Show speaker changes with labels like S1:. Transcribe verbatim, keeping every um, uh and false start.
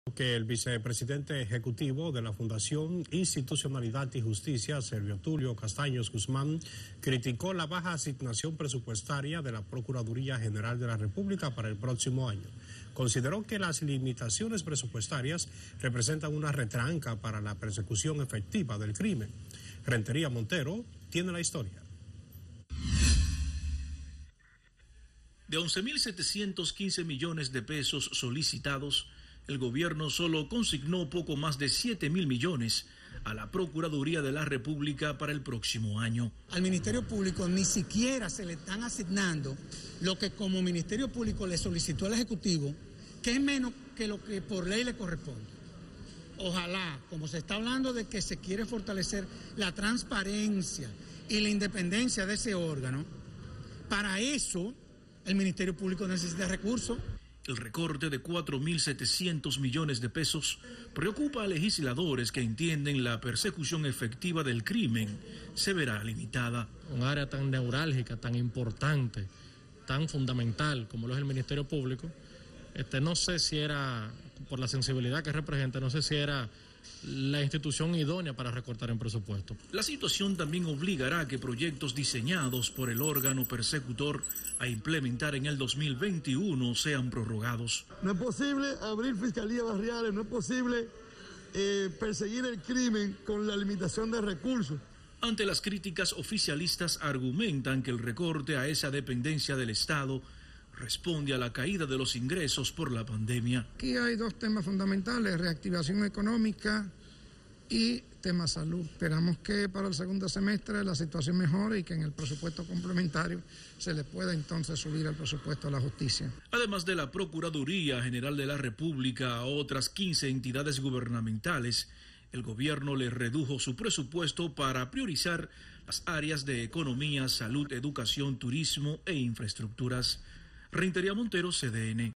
S1: Que el vicepresidente ejecutivo de la Fundación Institucionalidad y Justicia, Servio Tulio Castaños Guzmán, criticó la baja asignación presupuestaria de la Procuraduría General de la República para el próximo año. Consideró que las limitaciones presupuestarias representan una retranca para la persecución efectiva del crimen. Rentería Montero tiene la historia.
S2: De once mil setecientos quince millones de pesos solicitados, el gobierno solo consignó poco más de siete mil millones a la Procuraduría de la República para el próximo año.
S3: Al Ministerio Público ni siquiera se le están asignando lo que como Ministerio Público le solicitó al Ejecutivo, que es menos que lo que por ley le corresponde. Ojalá, como se está hablando de que se quiere fortalecer la transparencia y la independencia de ese órgano, para eso el Ministerio Público necesita recursos.
S2: El recorte de cuatro mil setecientos millones de pesos preocupa a legisladores que entienden la persecución efectiva del crimen se verá limitada.
S4: Un área tan neurálgica, tan importante, tan fundamental como lo es el Ministerio Público, este, no sé si era, por la sensibilidad que representa, no sé si era la institución idónea para recortar en presupuesto.
S2: La situación también obligará a que proyectos diseñados por el órgano persecutor a implementar en el dos mil veintiuno sean prorrogados.
S5: No es posible abrir fiscalías barriales, no es posible eh, perseguir el crimen con la limitación de recursos.
S2: Ante las críticas, oficialistas argumentan que el recorte a esa dependencia del Estado responde a la caída de los ingresos por la pandemia.
S6: Aquí hay dos temas fundamentales, reactivación económica y tema salud. Esperamos que para el segundo semestre la situación mejore y que en el presupuesto complementario se le pueda entonces subir el presupuesto a la justicia.
S2: Además de la Procuraduría General de la República a otras quince entidades gubernamentales, el gobierno le redujo su presupuesto para priorizar las áreas de economía, salud, educación, turismo e infraestructuras. Rentería Montero, C D N.